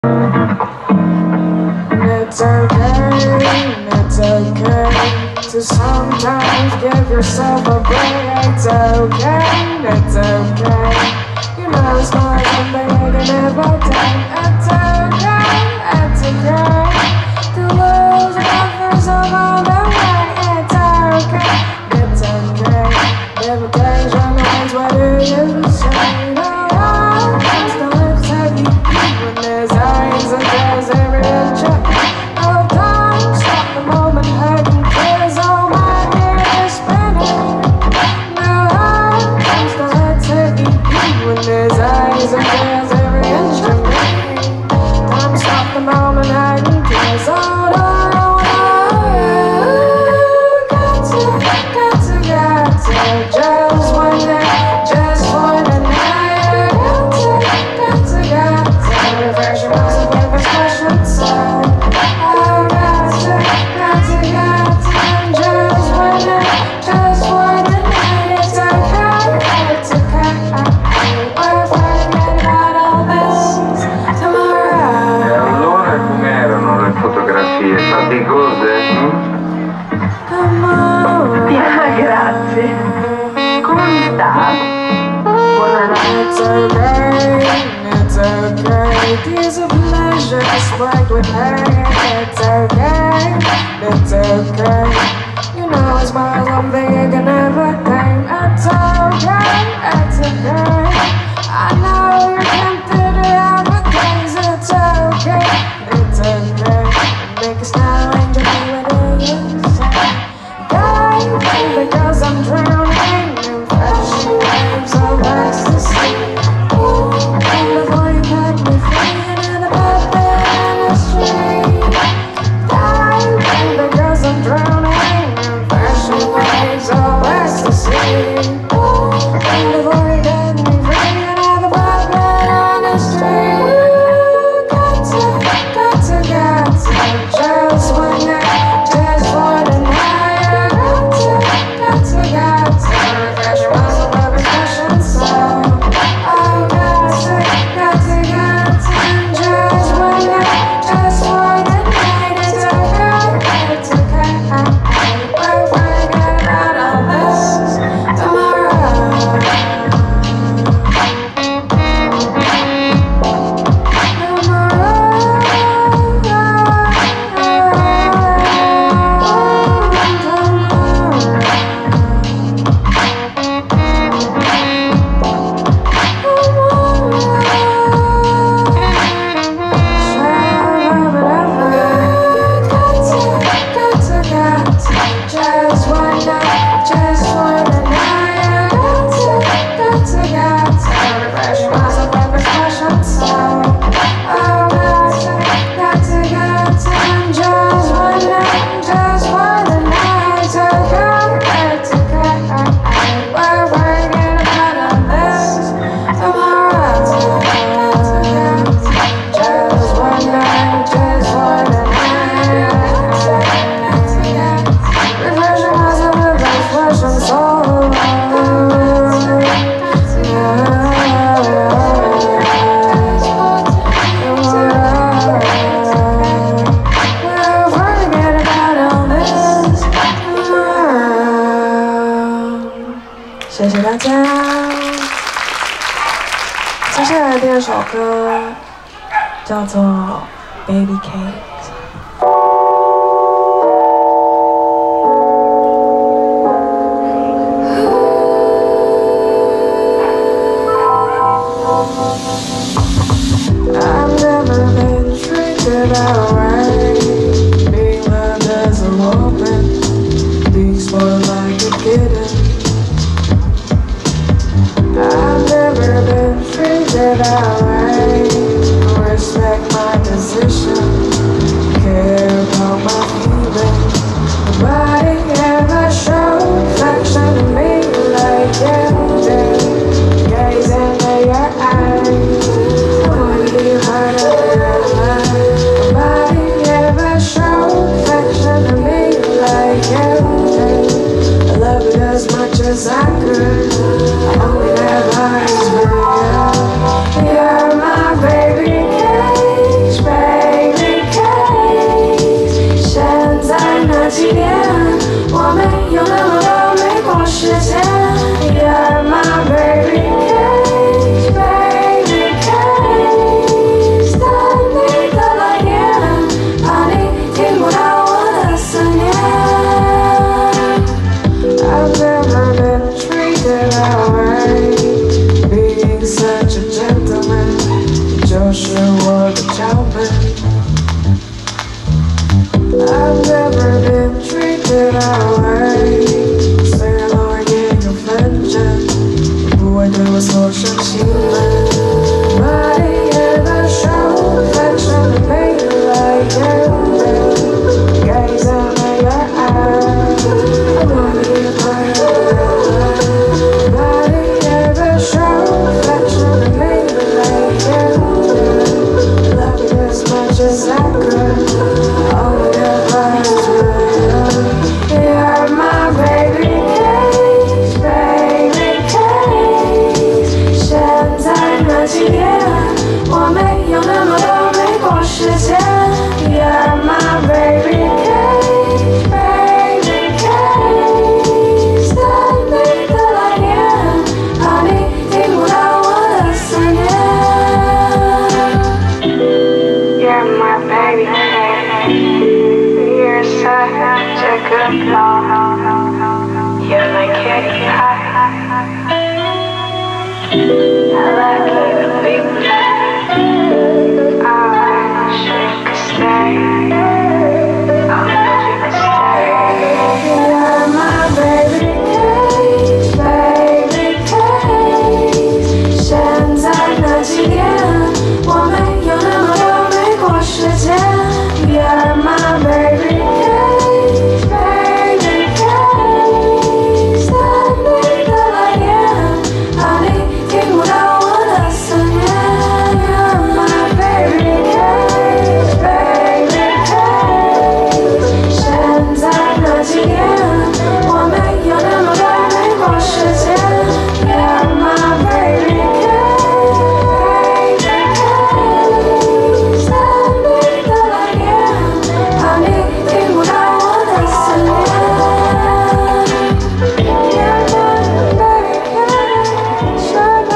It's okay to sometimes give yourself a break. It's okay, it's okay. You know it's not something you can never take. It's okay to lose yourself along the way. It's okay, invitation is what do you say? No one wants to live heavy when there's eyes and there's every inch. Oh, don't stop the moment, head and tears, all my hair is spinning. No one wants to live heavy when there's eyes and there's every inch of me. Don't stop the moment, head and tears, oh no. Just one night, got to refresh myself with a special song. Oh, got to, just one night, it's okay, we're forgetting about all this tomorrow. E allora com'erano le fotografie? Faticose? Grazie. Come sta? Buonanotte. It's okay. Tears of pleasure spiked with pain. It's okay. You know it's more something you can never tame. It's okay. I know you're tempted to have a taste. It's okay. Make a smile and just do what you say. Because I'm drowning in flashing waves of ecstasy. And before you cut me free into the puppet industry. Diving because I'm drowning in flashing waves of ecstasy. And before you cut me free into the puppet industry. Got to, just one night, just one night.谢谢大家。接下来第二首歌叫做《Baby Cake》。I've never been treated that way. Being loved as a woman, being spoiled like a kitten. I've never been treated that way. Respect my position. 敲门。I've never been treated that way， 虽然偶尔也有纷争，不会对我锁上心门。Body ever show affection and make it like you gaze into your eyes. I wanna be a part of that. Body ever show affection and make it like you love it as much as I could. Oh, yeah, you're my baby cage, baby cage。现在那几年，我没有那么多美国时间。You're my baby cage, baby cage。在你的来电，怕你听不到我的思念。You're my baby cage。You're such a good love. You're my kitty pie. I love you, big man. I wish you could stay. I wish you could stay. You're my baby cage, baby cage。现在那几年，我没有那么多美国时间。You're my baby cage, baby cage。在你的来电，怕你听不到我的思念。You're my baby cage, baby cage。现在那几年，我没有那么多美国时间。You're my baby cage, baby cage。在你的来电，怕你听不到我的思念。You're my baby cage,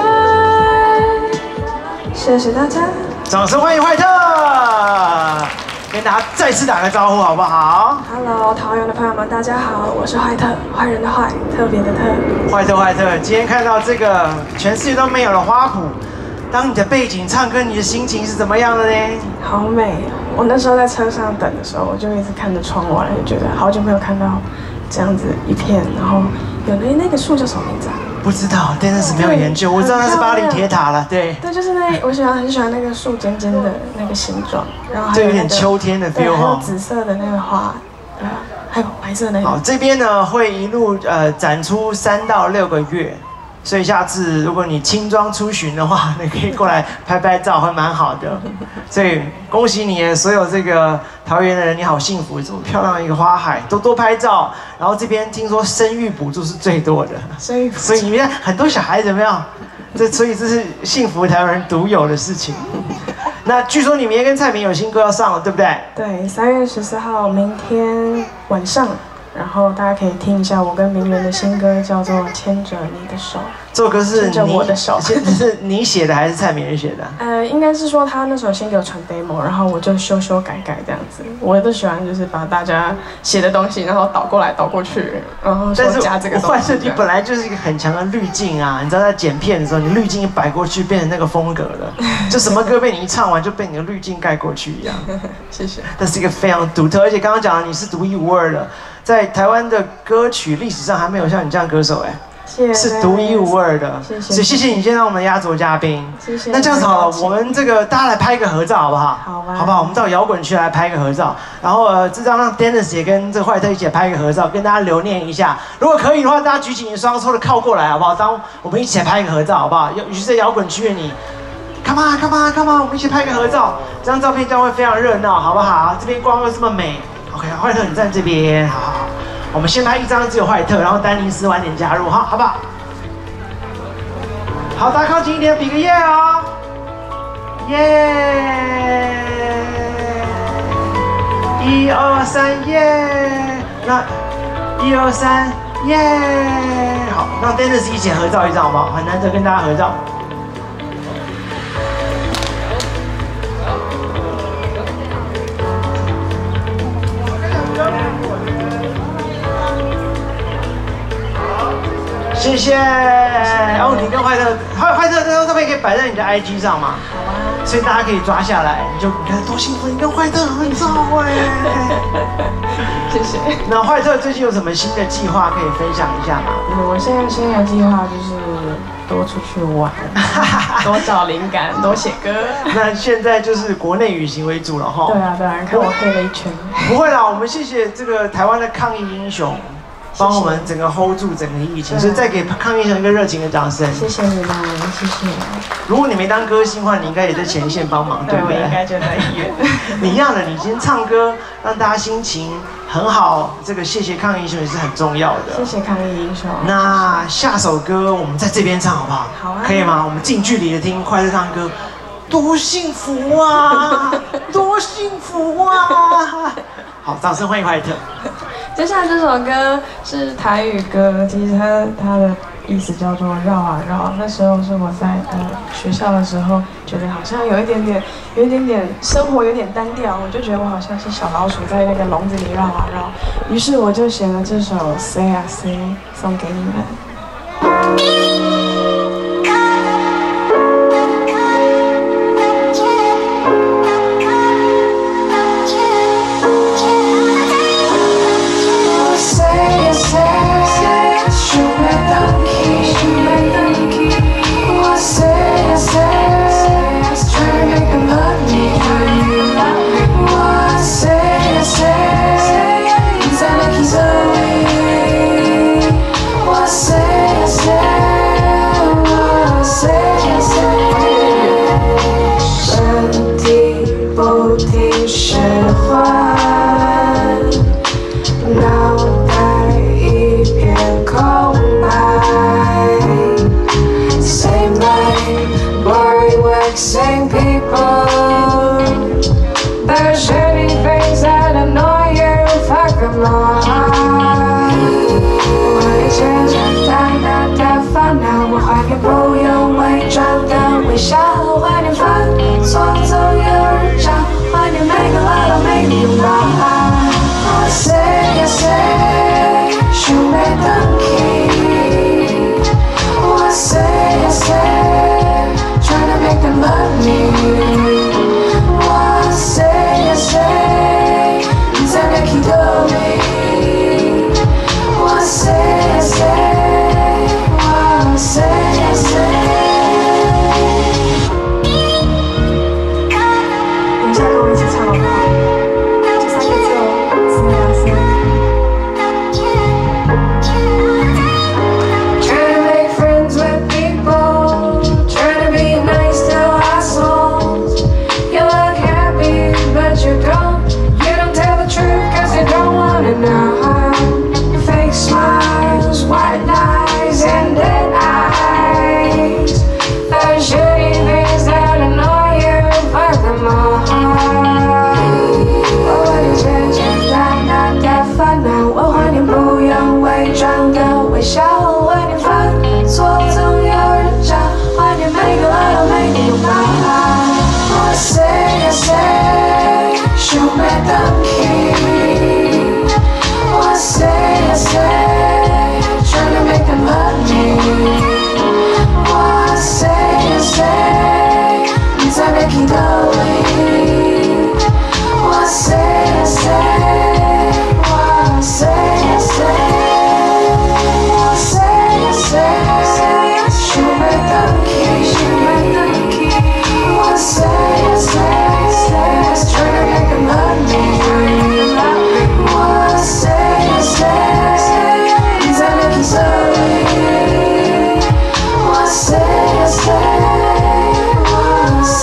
baby。谢谢大家。 掌声欢迎坏特，跟大家再次打个招呼好不好？ Hello， 桃园的朋友们，大家好，我是坏特，坏人的坏，特别的特。 坏特，今天看到这个全世界都没有的花圃，当你的背景唱歌，你的心情是怎么样的呢？ 好美！我那时候在车上等的时候，我就一直看着窗外，就觉得好久没有看到这样子一片，然后有那个树叫什么名字啊？ 不知道，但是没有研究。我知道那是巴黎铁塔了，对。 对，就是我很喜欢那个树尖尖的那个形状，然后还有点秋天的 feel 还有紫色的那个花，对啊，还有白色的那个。 好，这边呢会一路展出3到6个月。所以下次如果你轻装出巡的话，你可以过来拍拍照，会蛮好的。所以恭喜你，所有这个桃园的人，你好幸福，这么漂亮的一个花海，多多拍照。然后这边听说生育补助是最多的， 生育补助， 所以里面很多小孩子有没有？所以这是幸福台湾人独有的事情。那据说你明天跟蔡明有新歌要上了，对不对？对 ，3月14号，明天晚上。然后大家可以听一下我跟名人的新歌，叫做《牵着你的手》。 这首歌是牵着我的手， 是你写的还是蔡明仁写的？ 应该是说他那首新给我传 demo， 然后我就修改这样子。我都喜欢就是把大家写的东西，然后倒过来倒过去，然后说加这个东西。 坏特你本来就是一个很强的滤镜啊，你知道在剪片的时候，你滤镜一摆过去，变成那个风格了，就什么歌被你一唱完就被你的滤镜盖过去一样。 谢谢。 这是一个非常独特，而且刚刚讲的你是独一无二的。在台湾的歌曲历史上还没有像你这样歌手是独一无二的，所以谢谢你今天当我们的压轴嘉宾。 谢谢。 那这样子好了，我们这个大家来拍个合照好不好？ 好吧。 好不好？我们到摇滚区来拍个合照，然后这张让 Dennis 也跟这个坏特一起拍个合照，跟大家留念一下。如果可以的话，大家举起你的双手的靠过来好不好？当我们一起来拍个合照好不好？尤其是在摇滚区的你 ，come on， 我们一起拍个合照，这张照片将会非常热闹，好不好？这边光又这么美。OK， 坏特你站这边，好，我们先拍一张只有坏特，然后丹尼斯晚点加入，好不好？好，大家靠近一点，比个耶哦，耶！1、2、3，耶！那1、2、3，耶！好，让 Dennis 一起合照一张好不好？很难得跟大家合照。谢谢。然后你跟坏特这张照片可以摆在你的 IG 上吗？ 好啊。 所以大家可以抓下来，你看多幸福，你跟坏特很早哎。 谢谢。 那坏特最近有什么新的计划可以分享一下吗？ 我现在生涯计划就是多出去玩，多找灵感，多写歌。 那现在就是国内旅行为主了哈。 对啊，对啊，看我黑了一圈。 不会啦，我们谢谢这个台湾的抗疫英雄。帮我们整个 hold 住整个疫情，所以再给抗疫英雄一个热情的掌声。 谢谢你们，谢谢。 如果你没当歌星的话，你应该也在前线帮忙，对不对？ 我应该就在医院。 你一样的，你今天唱歌让大家心情很好，这个谢谢抗疫英雄也是很重要的。 谢谢抗疫英雄。 那下首歌我们在这边唱好不好？ 好啊。 可以吗？我们近距离的听快乐唱歌，多幸福啊！多幸福啊！好，掌声欢迎怀特。 接下来这首歌是台语歌，其实它的意思叫做绕啊绕。那时候是我在学校的时候，觉得好像有一点点生活有点单调，我就觉得我好像是小老鼠在那个笼子里绕啊绕。于是我就写了这首《Say 啊 Say》送给你们。 Same people, there's shitty things that annoy you, fuck them all. 我一直在淡淡的烦恼，我怀念不用伪装的微笑，怀念犯错总有人找，怀念每个来到每个拥抱。我 say I say， 想要回去。我 say I say。Trying to make them love me. What I say, inside I keep going. What I say, what I say. 你再跟我一起唱好不好？这3个字哦，Say I say。Trying to make friends with people.Fake smiles, white lies, and dead eyes. The shitty things that annoy you, fuck them all. 我的眼睛淡淡的烦恼，我怀念不用伪装的微笑，怀念犯错总有人找，怀念每个来到每个拥抱。我 say I say， 想要回去。I say, trying to make them love me. What I say, inside I keep going. What I say, what I say. What I say, should make them key. What I say, trying to make them love me. What I say.Say, inside I keep going. What I say, what I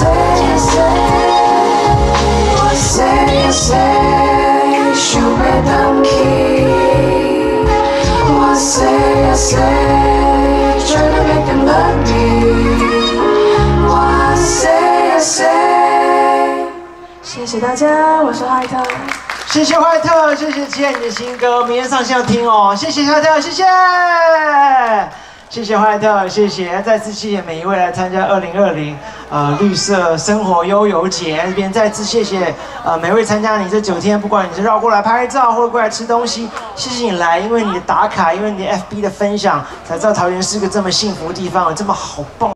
say, should be them key. What I say, trying to make them love me. What I say. 谢谢大家，我是怀特。 谢谢怀特，谢谢期待你的新歌，明天上线要听哦。谢谢怀特，谢谢，谢谢怀特，谢谢，再次谢谢每一位来参加2020绿色生活悠游节。这边再次谢谢每位参加你这9天，不管你是绕过来拍照或者过来吃东西，谢谢你来，因为你的打卡，因为你的 FB 的分享，才知道桃园是个这么幸福的地方，这么好棒。